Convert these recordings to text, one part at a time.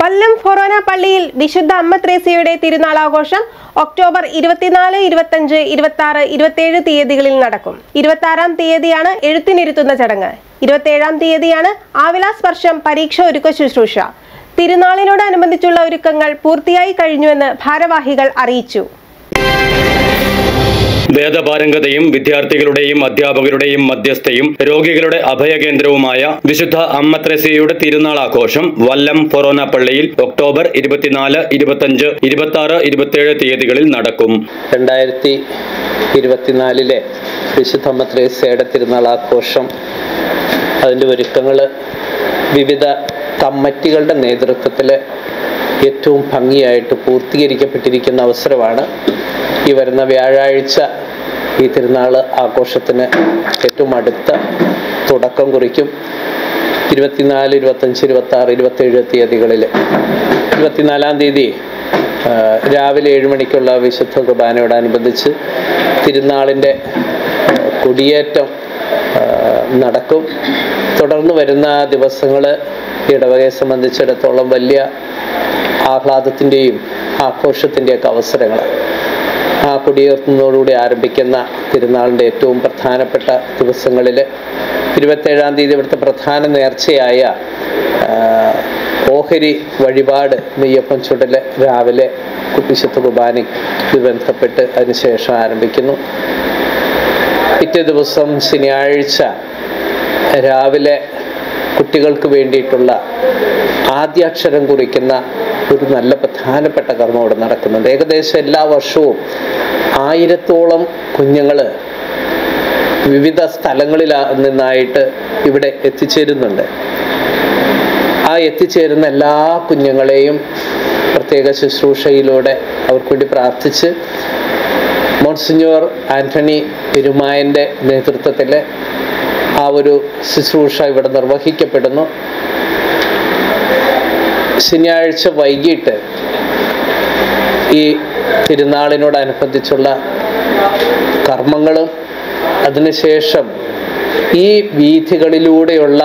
വല്ലം ഫൊറോന പള്ളിയിൽ വിശുദ്ധ അമ്മ ത്രേസ്യയുടെ തിരുനാളാഘോഷം ഒക്ടോബർ 24, 25, 26, 27 തീയതികളിൽ നടക്കും. 26-ാം തീയതിയാണ് എഴുത്തിനിരുത്തുന്ന ചടങ്ങ്. 27-ാം തീയതിയാണ് ആവിലാസ്പർശം പരീക്ഷ ഒരുക്ക ശുശ്രൂഷ. തിരുനാളിനോടനുബന്ധിച്ചുള്ള ഒരുക്കങ്ങൾ പൂർത്തിയായി കഴിഞ്ഞുവെന്ന് ഭാരവാഹികൾ അറിയിച്ചു. വേദപാരംഗതയും വിദ്യാർത്ഥികളുടെയും അധ്യാപകരുടെയും മധ്യസ്ഥയും രോഗികളുടെ അഭയകേന്ദ്രവുമായ വിശുദ്ധ അമ്മ ത്രേസ്യയുടെ തിരുനാളാഘോഷം വല്ലം ഫൊറോന പള്ളിയിൽ ഒക്ടോബർ 24, 25, 26, 27 തീയതികളിൽ നടക്കും. 2024 വിശുദ്ധ അമ്മ ത്രേസ്യയുടെ തിരുനാളാഘോഷം അതിൻ്റെ ഒരുക്കങ്ങൾ വിവിധ കമ്മിറ്റികളുടെ നേതൃത്വത്തിൽ ഏറ്റവും ഭംഗിയായിട്ട് പൂർത്തീകരിക്കപ്പെട്ടിരിക്കുന്ന അവസരമാണ്. ഈ വരുന്ന വ്യാഴാഴ്ച ഈ തിരുനാൾ ആഘോഷത്തിന് ഏറ്റവും അടുത്ത തുടക്കം കുറിക്കും. 24, 25, 26, 27 തീയതികളിൽ 24-ാം തീയതി രാവിലെ 7 മണിക്കുള്ള വിശുദ്ധ കുർബാനയോടനുബന്ധിച്ച് തിരുനാളിൻ്റെ കൊടിയേറ്റം നടക്കും. തുടർന്ന് വരുന്ന ദിവസങ്ങൾ ഇടവകയെ സംബന്ധിച്ചിടത്തോളം വലിയ ആഹ്ലാദത്തിൻ്റെയും ആഘോഷത്തിൻ്റെയൊക്കെ അവസരങ്ങൾ. ആ കൊടിയേറുന്നതോടുകൂടി ആരംഭിക്കുന്ന തിരുനാളിൻ്റെ ഏറ്റവും പ്രധാനപ്പെട്ട ദിവസങ്ങളിൽ 27-ാം തീയതി ഇവിടുത്തെ പ്രധാന നേർച്ചയായ ഓഹരി വഴിപാട് നെയ്യപ്പം ചുടൽ രാവിലെ വിശുദ്ധ കുർബാനയ്ക്ക് ബന്ധപ്പെട്ട് അതിനുശേഷം ആരംഭിക്കുന്നു. പിറ്റേ ദിവസം ശനിയാഴ്ച രാവിലെ കുട്ടികൾക്ക് വേണ്ടിയിട്ടുള്ള ആദ്യാക്ഷരം കുറിക്കുന്ന ഒരു നല്ല പ്രധാനപ്പെട്ട കർമ്മം ഇവിടെ നടക്കുന്നുണ്ട്. ഏകദേശം എല്ലാ വർഷവും 1000-ഓളം കുഞ്ഞുങ്ങൾ വിവിധ സ്ഥലങ്ങളിൽ നിന്നായിട്ട് ഇവിടെ എത്തിച്ചേരുന്നുണ്ട്. ആ എത്തിച്ചേരുന്ന എല്ലാ കുഞ്ഞുങ്ങളെയും പ്രത്യേക ശുശ്രൂഷയിലൂടെ അവർക്ക് വേണ്ടി പ്രാർത്ഥിച്ച് മോൺസിഞ്ഞോർ ആന്റണി പെരുമായൻ്റെ നേതൃത്വത്തിൽ ആ ഒരു ശുശ്രൂഷ ഇവിടെ നിർവഹിക്കപ്പെടുന്നു. ശനിയാഴ്ച വൈകിട്ട് ഈ തിരുനാളിനോടനുബന്ധിച്ചുള്ള കർമ്മങ്ങളും അതിനുശേഷം ഈ വീഥികളിലൂടെയുള്ള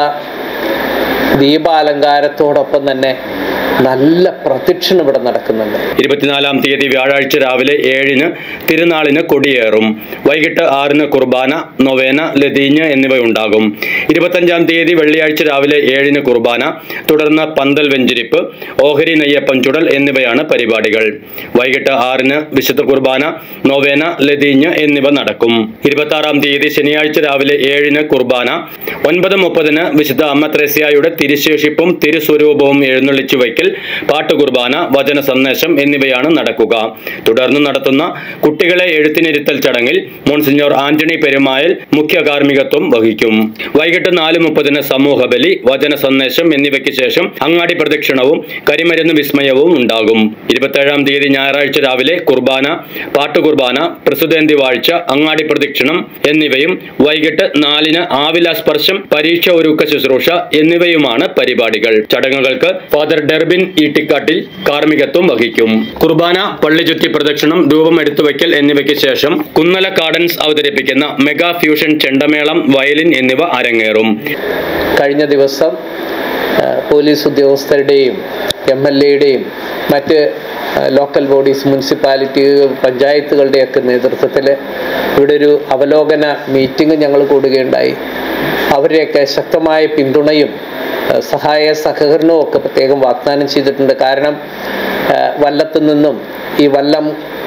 ദീപാലങ്കാരത്തോടൊപ്പം തന്നെ നല്ല പ്രദക്ഷിണം ഇവിടെ നടക്കുന്നുണ്ട്. 24-ാം തീയതി വ്യാഴാഴ്ച രാവിലെ 7-ന് തിരുനാളിന് കൊടിയേറും. വൈകിട്ട് 6-ന് കുർബാന, നൊവേന, ലതീഞ്ഞ് എന്നിവയുണ്ടാകും. 25-ാം തീയതി വെള്ളിയാഴ്ച രാവിലെ 7-ന് കുർബാന, തുടർന്ന് പന്തൽ വെഞ്ചിരിപ്പ്, ഓഹരി നെയ്യപ്പം ചുടൽ എന്നിവയാണ് പരിപാടികൾ. വൈകിട്ട് 6-ന് വിശുദ്ധ കുർബാന, നൊവേന, ലതീഞ്ഞ് എന്നിവ നടക്കും. 26-ാം തീയതി ശനിയാഴ്ച രാവിലെ 7-ന് കുർബാന, 9:30-ന് വിശുദ്ധ അമ്മ ത്രേസ്യയുടെ തിരുശേഷിപ്പും തിരുസ്വരൂപവും എഴുന്നള്ളിച്ചു വയ്ക്കൽ, പാട്ടുകുർബാന, വചന സന്ദേശം എന്നിവയാണ് നടക്കുക. തുടർന്ന് നടത്തുന്ന കുട്ടികളെ എഴുത്തിനിരുത്തൽ ചടങ്ങിൽ മോൺസിഞ്ഞോർ ആന്റണി പെരുമായൽ മുഖ്യ കാർമ്മികത്വം വഹിക്കും. വൈകിട്ട് 4:30-ന് സമൂഹ ബലി, വചന സന്ദേശം എന്നിവയ്ക്ക് ശേഷം അങ്ങാടി പ്രദക്ഷിണവും കരിമരുന്ന് വിസ്മയവും ഉണ്ടാകും. 27-ാം തീയതി ഞായറാഴ്ച രാവിലെ കുർബാന, പാട്ടുകുർബാന, പ്രസുതേന്തി വാഴ്ച, അങ്ങാടി പ്രദക്ഷിണം എന്നിവയും വൈകിട്ട് 4-ന് ആവിലാസ്പർശം പരീക്ഷ ഒരുക്ക ശുശ്രൂഷ എന്നിവയുമാണ് പരിപാടികൾ. ചടങ്ങുകൾക്ക് ഫാദർ ഡെർബിൻ ഈട്ടിക്കാട്ടിൽ കാർമ്മികത്വം വഹിക്കും. കുർബാന, പള്ളി ചുറ്റി പ്രദക്ഷിണം, രൂപം എടുത്തുവയ്ക്കൽ എന്നിവയ്ക്ക് ശേഷം കുന്നല കാഡൻസ് അവതരിപ്പിക്കുന്ന മെഗാ ഫ്യൂഷൻ ചെണ്ടമേളം, വയലിൻ എന്നിവ അരങ്ങേറും. കഴിഞ്ഞ ദിവസം പോലീസ് ഉദ്യോഗസ്ഥരുടെയും MLAയുടെയും മറ്റ് ലോക്കൽ ബോഡീസ്, മുനിസിപ്പാലിറ്റി, പഞ്ചായത്തുകളുടെയൊക്കെ നേതൃത്വത്തിൽ ഇവിടെ ഒരു അവലോകന മീറ്റിംഗ് ഞങ്ങൾ കൂടുകയുണ്ടായി. അവരുടെയൊക്കെ ശക്തമായ പിന്തുണയും സഹായ സഹകരണവും ഒക്കെ പ്രത്യേകം വാഗ്ദാനം ചെയ്തിട്ടുണ്ട്. കാരണം വല്ലത്തു നിന്നും ഈ വല്ലം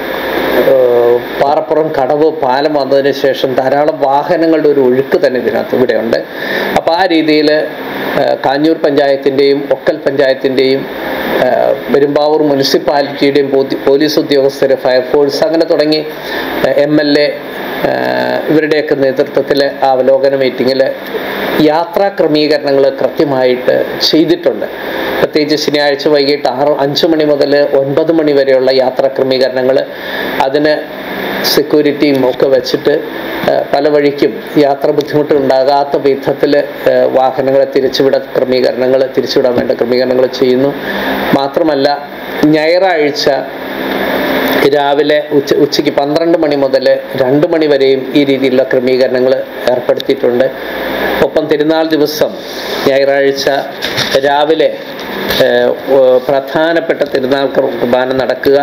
പാറപ്പുറം കടവ് പാലം വന്നതിന് ശേഷം ധാരാളം വാഹനങ്ങളുടെ ഒരു ഒഴുക്ക് തന്നെ ഇതിനകത്ത് ഇവിടെയുണ്ട്. അപ്പോൾ ആ രീതിയിൽ കാഞ്ഞൂർ പഞ്ചായത്തിൻ്റെയും ഒക്കൽ പഞ്ചായത്തിൻ്റെയും പെരുമ്പാവൂർ മുനിസിപ്പാലിറ്റിയുടെയും പോലീസ് ഉദ്യോഗസ്ഥർ, ഫയർഫോഴ്സ് അങ്ങനെ തുടങ്ങി MLA ഇവരുടെയൊക്കെ നേതൃത്വത്തിൽ ആ അവലോകന മീറ്റിങ്ങിൽ യാത്രാ ക്രമീകരണങ്ങൾ കൃത്യമായിട്ട് ചെയ്തിട്ടുണ്ട്. പ്രത്യേകിച്ച് ശനിയാഴ്ച വൈകിട്ട് 5 മണി മുതൽ 9 മണി വരെയുള്ള യാത്രാ ക്രമീകരണങ്ങൾ, അതിന് സെക്യൂരിറ്റിയും ഒക്കെ വെച്ചിട്ട് പല വഴിക്കും യാത്ര ബുദ്ധിമുട്ട് ഉണ്ടാകാത്ത വിധത്തിൽ വാഹനങ്ങളെ തിരിച്ചുവിടാൻ വേണ്ട ക്രമീകരണങ്ങൾ ചെയ്യുന്നു. മാത്രമല്ല ഞായറാഴ്ച രാവിലെ ഉച്ചയ്ക്ക് 12 മണി മുതൽ 2 മണി വരെയും ഈ രീതിയിലുള്ള ക്രമീകരണങ്ങൾ ഏർപ്പെടുത്തിയിട്ടുണ്ട്. ഒപ്പം തിരുനാൾ ദിവസം ഞായറാഴ്ച രാവിലെ പ്രധാനപ്പെട്ട തിരുനാൾ കുർബാന നടക്കുക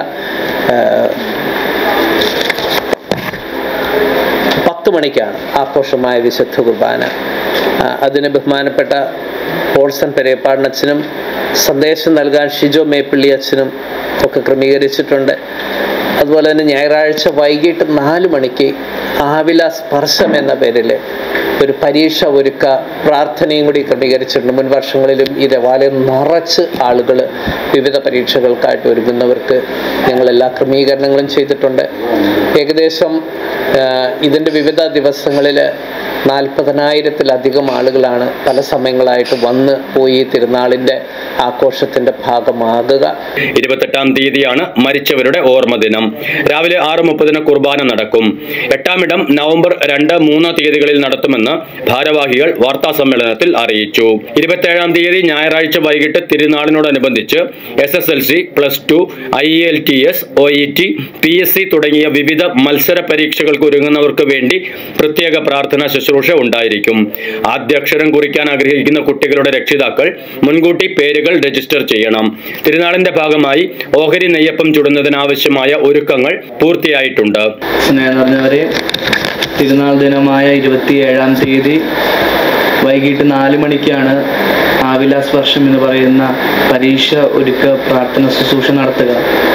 10 മണിക്കാണ് ആഘോഷമായ വിശുദ്ധ കുർബാന. അതിന് ബഹുമാനപ്പെട്ട പോൾസൺ പെരേപ്പാടനച്ഛനും സന്ദേശം നൽകാൻ ഷിജോ മേപ്പിള്ളി അച്ഛനും ഒക്കെ ക്രമീകരിച്ചിട്ടുണ്ട്. അതുപോലെ തന്നെ ഞായറാഴ്ച വൈകിട്ട് 4 മണിക്ക് ആവില സ്പർശം എന്ന പേരിൽ ഒരു പരീക്ഷ ഒരുക്ക പ്രാർത്ഥനയും കൂടി ക്രമീകരിച്ചിട്ടുണ്ട്. മുൻ വർഷങ്ങളിലും ഈ ദേവാലയം നിറച്ച് ആളുകൾ വിവിധ പരീക്ഷകൾക്കായിട്ട് ഒരുങ്ങുന്നവർക്ക് ഞങ്ങൾ എല്ലാ ക്രമീകരണങ്ങളും ചെയ്തിട്ടുണ്ട്. ഏകദേശം ഇതിൻ്റെ വിവിധ ദിവസങ്ങളിൽ 40,000-ത്തിലധികം ആളുകളാണ് പല സമയങ്ങളായിട്ട് വന്ന് പോയി തിരുനാളിൻ്റെ ആഘോഷത്തിൻ്റെ ഭാഗമാകുക. 28-ാം തീയതിയാണ് മരിച്ചവരുടെ ഓർമ്മ ദിനം. രാവിലെ 6:30 കുർബാന നടക്കും. 8-ാം ഇടം നവംബർ 2, 3 തീയതികളിൽ നടത്തുമെന്ന് ഭാരവാഹികൾ വാർത്താ സമ്മേളനത്തിൽ അറിയിച്ചു. 27-ാം തീയതി ഞായറാഴ്ച വൈകിട്ട് തിരുനാളിനോടനുബന്ധിച്ച് SSLC, +2, IELTS, OET, PSC തുടങ്ങിയ വിവിധ മത്സര പരീക്ഷകൾക്ക് ഒരുങ്ങുന്നവർക്ക് വേണ്ടി പ്രത്യേക പ്രാർത്ഥനാ ശുശ്രൂഷ ഉണ്ടായിരിക്കും. ആദ്യാക്ഷരം കുറിക്കാൻ ആഗ്രഹിക്കുന്ന കുട്ടികളുടെ രക്ഷിതാക്കൾ മുൻകൂട്ടി പേരുകൾ രജിസ്റ്റർ ചെയ്യണം. തിരുനാളിന്റെ ഭാഗമായി ഓഹരി നെയ്യപ്പം ചുടുന്നതിനാവശ്യമായ ഒരുക്കങ്ങൾ പൂർത്തിയായിട്ടുണ്ട്. സ്നേഹം നിറഞ്ഞവരെ, തിരുനാൾ ദിനമായ 27-ാം തീയതി വൈകിട്ട് 4 മണിക്കാണ് ആവില സ്പർശം എന്ന് പറയുന്ന പരീക്ഷ ഒരുക്ക പ്രാർത്ഥന ശുശ്രൂഷ നടത്തുക.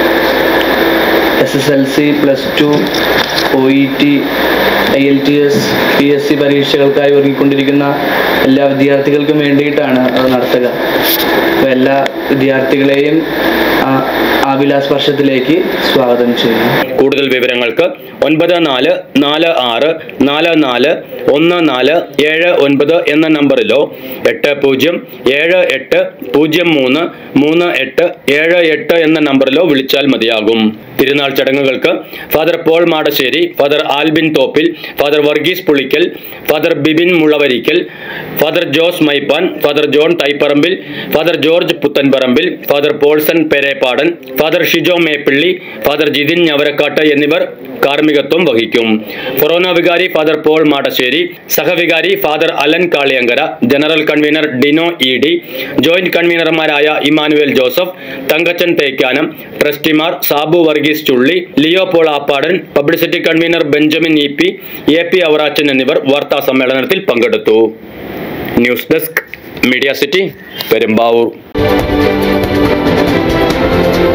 SSLC, +2, OET, IELTS, PSC പരീക്ഷകൾക്കായി ഒരുങ്ങിക്കൊണ്ടിരിക്കുന്ന എല്ലാ വിദ്യാർത്ഥികൾക്കും വേണ്ടിയിട്ടാണ് അത് നടത്തുക. അപ്പോൾ എല്ലാ വിദ്യാർത്ഥികളെയും ആവില സ്പർശത്തിലേക്ക് സ്വാഗതം ചെയ്യുന്നു. കൂടുതൽ വിവരങ്ങൾക്ക് 9444441479 എന്ന നമ്പറിലോ 8078033878 എന്ന നമ്പറിലോ വിളിച്ചാൽ മതിയാകും. തിരുനാൾ ചടങ്ങുകൾക്ക് father Paul Madassery, father Albin Thoppil, father Varghese Pulickal, father Bibin Mulavarickal, father Jose Maippan, father John Thaiparambil, father George Puthenparambil, father Paulson Perepadan, father Shijo Meppilly, father Jithin Njavarakkatt എന്നിവർ കാർമ്മികത്വം വഹിക്കും. കൊറോണ വികാരി ഫാദർ പോൾ മാടശ്ശേരി, സഹവികാരി father Alan Kaliyankara, general convener Dino ED, joint കൺവീനർമാരായ ഇമാനുവേൽ ജോസഫ്, തങ്കച്ചൻ തേക്കാനം, ട്രസ്റ്റിമാർ Sabu Varghese Chulli, Leo Paul Appadan, publicity convener Benjamin EP, AP Avarachan എന്നിവർ വാർത്താ സമ്മേളനത്തിൽ പങ്കെടുത്തു. News desk, media city, Perumbavoor.